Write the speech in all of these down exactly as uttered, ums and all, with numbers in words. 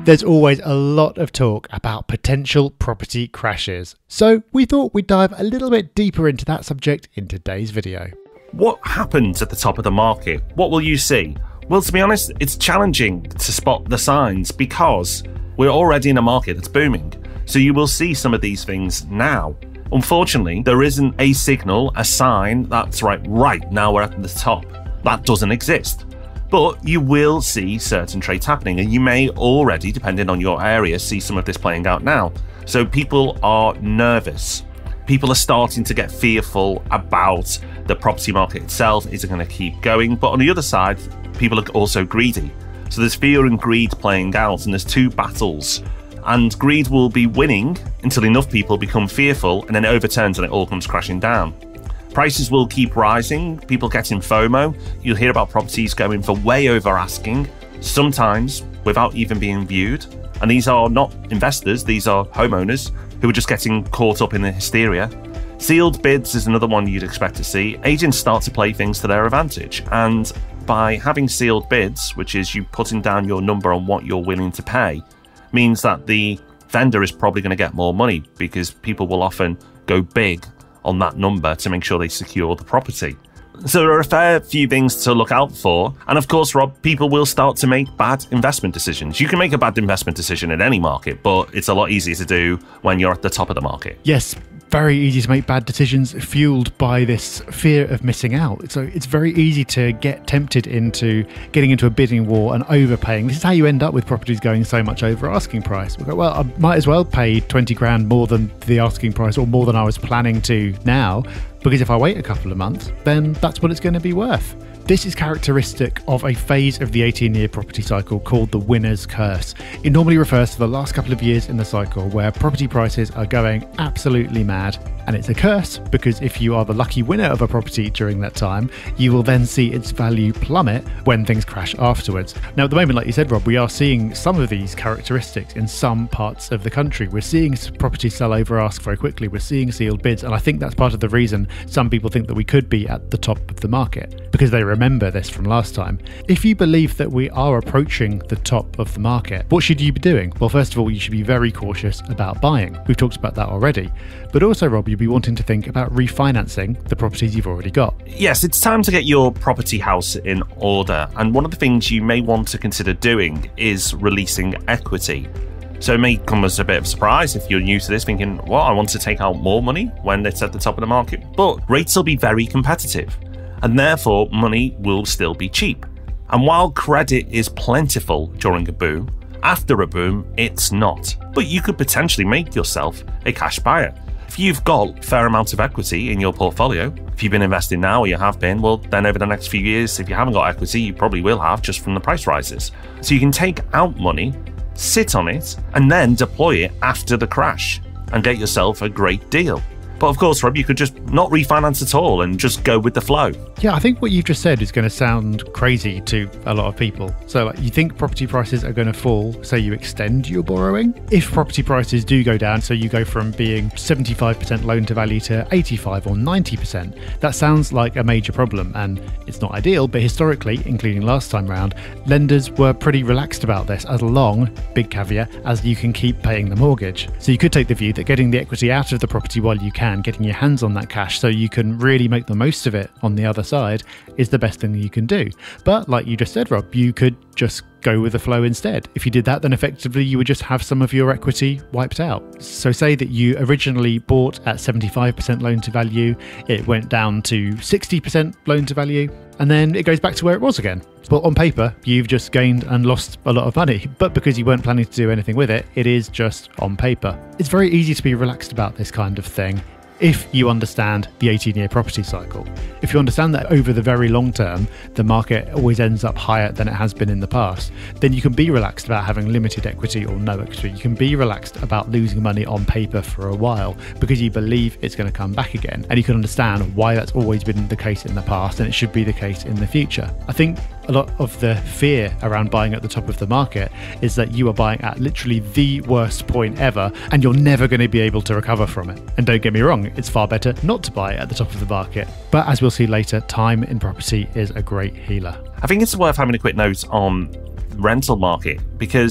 There's always a lot of talk about potential property crashes, so we thought we'd dive a little bit deeper into that subject in today's video. What happens at the top of the market? What will you see? Well, to be honest, it's challenging to spot the signs because we're already in a market that's booming. So you will see some of these things now. Unfortunately, there isn't a signal, a sign that's right, right now we're at the top. That doesn't exist. But you will see certain trades happening, and you may already, depending on your area, see some of this playing out now. So people are nervous. People are starting to get fearful about the property market itself. Is it going to keep going? But on the other side, people are also greedy. So there's fear and greed playing out, and there's two battles. And greed will be winning until enough people become fearful, and then it overturns and it all comes crashing down. Prices will keep rising, people getting FOMO. You'll hear about properties going for way over asking, sometimes without even being viewed. And these are not investors, these are homeowners who are just getting caught up in the hysteria. Sealed bids is another one you'd expect to see. Agents start to play things to their advantage. And by having sealed bids, which is you putting down your number on what you're willing to pay, means that the vendor is probably going to get more money because people will often go big on that number to make sure they secure the property. So there are a fair few things to look out for. And of course, Rob, people will start to make bad investment decisions. You can make a bad investment decision in any market, but it's a lot easier to do when you're at the top of the market. Yes, very easy to make bad decisions fueled by this fear of missing out. So it's very easy to get tempted into getting into a bidding war and overpaying. This is how you end up with properties going so much over asking price. We go, well, I might as well pay twenty grand more than the asking price or more than I was planning to now, because if I wait a couple of months, then that's what it's going to be worth. This is characteristic of a phase of the eighteen-year property cycle called the winner's curse. It normally refers to the last couple of years in the cycle where property prices are going absolutely mad. And it's a curse because if you are the lucky winner of a property during that time, you will then see its value plummet when things crash afterwards. Now, at the moment, like you said, Rob, we are seeing some of these characteristics in some parts of the country. We're seeing properties sell over ask very quickly. We're seeing sealed bids. And I think that's part of the reason some people think that we could be at the top of the market, because they remember this from last time. If you believe that we are approaching the top of the market, what should you be doing? Well, first of all, you should be very cautious about buying. We've talked about that already. But also, Rob, you'll be wanting to think about refinancing the properties you've already got. Yes, it's time to get your property house in order. And one of the things you may want to consider doing is releasing equity. So it may come as a bit of a surprise if you're new to this, thinking, well, I want to take out more money when it's at the top of the market. But rates will be very competitive, and therefore money will still be cheap. And while credit is plentiful during a boom, after a boom, it's not. But you could potentially make yourself a cash buyer. If you've got a fair amount of equity in your portfolio, if you've been investing now or you have been, well, then over the next few years, if you haven't got equity, you probably will have just from the price rises. So you can take out money, sit on it, and then deploy it after the crash and get yourself a great deal. But of course, Rob, you could just not refinance at all and just go with the flow. Yeah, I think what you've just said is going to sound crazy to a lot of people. So like, you think property prices are going to fall, so you extend your borrowing. If property prices do go down, so you go from being seventy-five percent loan to value to eighty-five or ninety percent, that sounds like a major problem. And it's not ideal, but historically, including last time round, lenders were pretty relaxed about this, as long, big caveat, as you can keep paying the mortgage. So you could take the view that getting the equity out of the property while you can, getting your hands on that cash so you can really make the most of it on the other side, is the best thing you can do. But like you just said, Rob, you could just go with the flow instead. If you did that, then effectively you would just have some of your equity wiped out. So say that you originally bought at seventy-five percent loan to value, it went down to sixty percent loan to value, and then it goes back to where it was again. Well, on paper, you've just gained and lost a lot of money, but because you weren't planning to do anything with it, it is just on paper. It's very easy to be relaxed about this kind of thing if you understand the eighteen-year property cycle. If you understand that over the very long term, the market always ends up higher than it has been in the past, then you can be relaxed about having limited equity or no equity. You can be relaxed about losing money on paper for a while because you believe it's going to come back again. And you can understand why that's always been the case in the past and it should be the case in the future. I think a lot of the fear around buying at the top of the market is that you are buying at literally the worst point ever and you're never going to be able to recover from it. And don't get me wrong, it's far better not to buy at the top of the market. But as we'll see later, time in property is a great healer. I think it's worth having a quick note on the rental market, because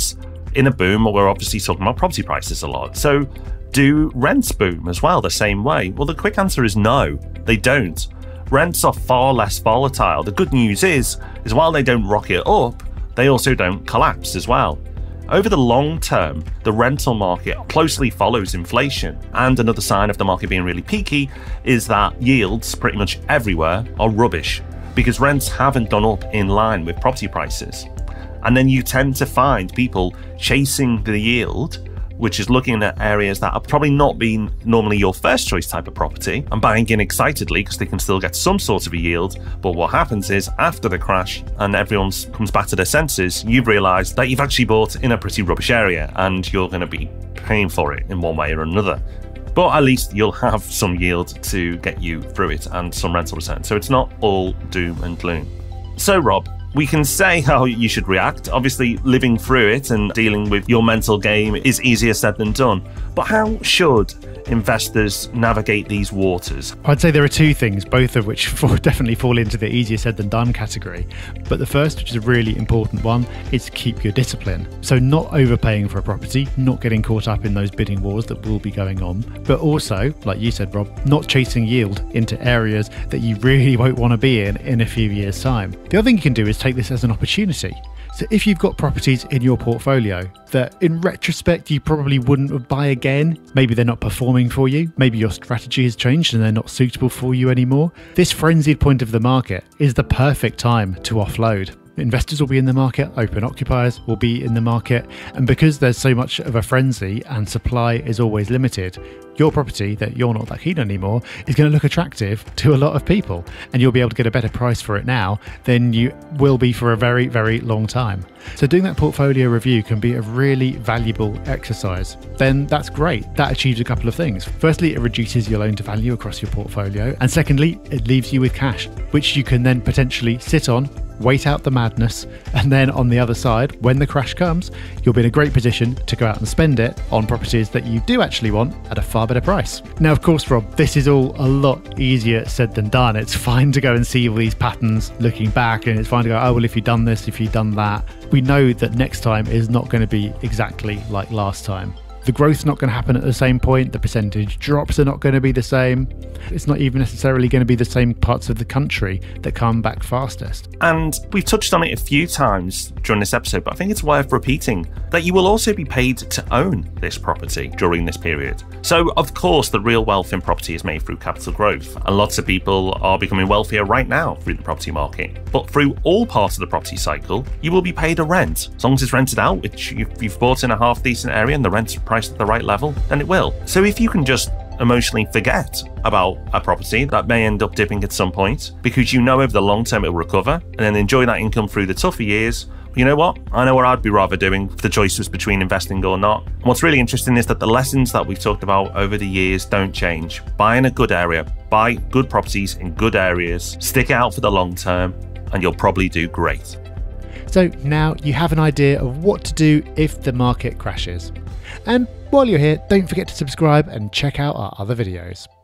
In a boom, we're obviously talking about property prices a lot. So do rents boom as well the same way? Well, the quick answer is no, they don't. Rents are far less volatile. The good news is, is while they don't rocket up, they also don't collapse as well. Over the long term, the rental market closely follows inflation. And another sign of the market being really peaky is that yields pretty much everywhere are rubbish because rents haven't gone up in line with property prices. And then you tend to find people chasing the yield, which is looking at areas that are probably not being normally your first choice type of property and buying in excitedly because they can still get some sort of a yield. But what happens is after the crash and everyone comes back to their senses, you've realised that you've actually bought in a pretty rubbish area and you're going to be paying for it in one way or another. But at least you'll have some yield to get you through it and some rental return. So it's not all doom and gloom. So Rob, we can say how you should react. Obviously, living through it and dealing with your mental game is easier said than done. But how should investors navigate these waters? I'd say there are two things, both of which fall, definitely fall into the easier said than done category. But the first, which is a really important one, is to keep your discipline. So not overpaying for a property, not getting caught up in those bidding wars that will be going on, but also, like you said, Rob, not chasing yield into areas that you really won't want to be in in a few years' time. The other thing you can do is take this as an opportunity. So if you've got properties in your portfolio that in retrospect you probably wouldn't buy again, maybe they're not performing for you, maybe your strategy has changed and they're not suitable for you anymore, this frenzied point of the market is the perfect time to offload. Investors will be in the market, open occupiers will be in the market, and because there's so much of a frenzy and supply is always limited, your property that you're not that keen on anymore is going to look attractive to a lot of people, and you'll be able to get a better price for it now than you will be for a very, very long time. So doing that portfolio review can be a really valuable exercise. Then that's great. That achieves a couple of things. Firstly, it reduces your loan to value across your portfolio. And secondly, it leaves you with cash, which you can then potentially sit on, wait out the madness, and then on the other side, when the crash comes, you'll be in a great position to go out and spend it on properties that you do actually want at a far better price. Now, of course, Rob, this is all a lot easier said than done. It's fine to go and see all these patterns looking back, and it's fine to go, oh, well, if you've done this, if you've done that. We know that next time is not going to be exactly like last time. The growth's not going to happen at the same point. The percentage drops are not going to be the same. It's not even necessarily going to be the same parts of the country that come back fastest. And we've touched on it a few times during this episode, but I think it's worth repeating that you will also be paid to own this property during this period. So, of course, the real wealth in property is made through capital growth, and lots of people are becoming wealthier right now through the property market. But through all parts of the property cycle, you will be paid a rent. As long as it's rented out, which you've bought in a half-decent area and the rent's priced at the right level, then it will. So if you can just emotionally forget about a property that may end up dipping at some point because you know over the long term it will recover, and then enjoy that income through the tougher years, you know what? I know what I'd be rather doing if the choice was between investing or not. And what's really interesting is that the lessons that we've talked about over the years don't change. Buy in a good area, buy good properties in good areas, stick it out for the long term, and you'll probably do great. So now you have an idea of what to do if the market crashes. And while you're here, don't forget to subscribe and check out our other videos.